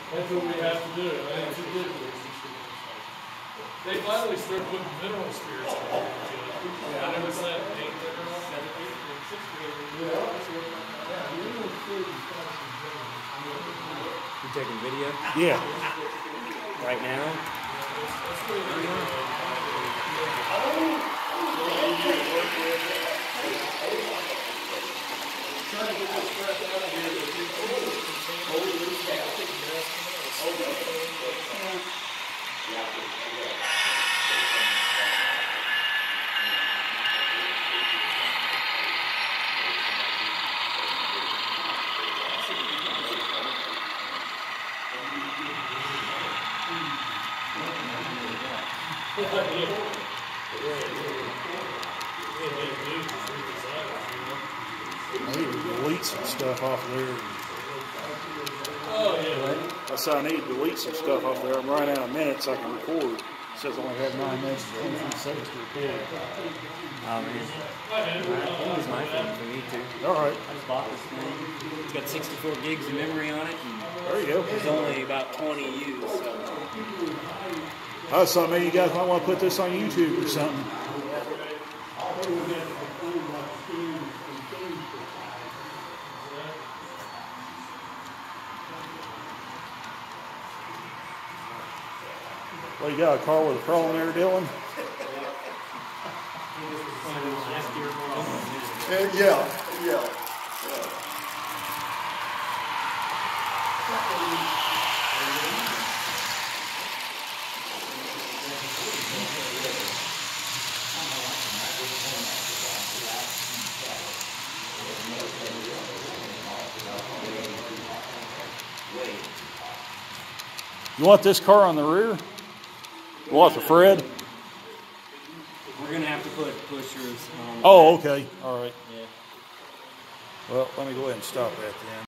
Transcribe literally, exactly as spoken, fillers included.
That's what we have to do. That's what we do. They finally started putting mineral spirits in it. Yeah, I never said eight. You taking video? Yeah. Right now? Trying to get this crap out of here. I need to delete some stuff off there. Oh, yeah. That's how I need to delete some stuff off there. I'm running out of minutes I can record. It says I only have nine minutes and twenty-three seconds to record. Oh, man. It was my phone for me, too. All right. I just bought this thing. It's got sixty-four gigs of memory on it. And there you go. there's only about twenty used, so. I was thought maybe you guys might want to put this on YouTube or something. Well, you got a car with a problem there, Dylan? Uh, yeah, yeah. You want this car on the rear? You want the Fred? We're going to have to put pushers on. Oh, okay. All right. Yeah. Well, let me go ahead and stop that then.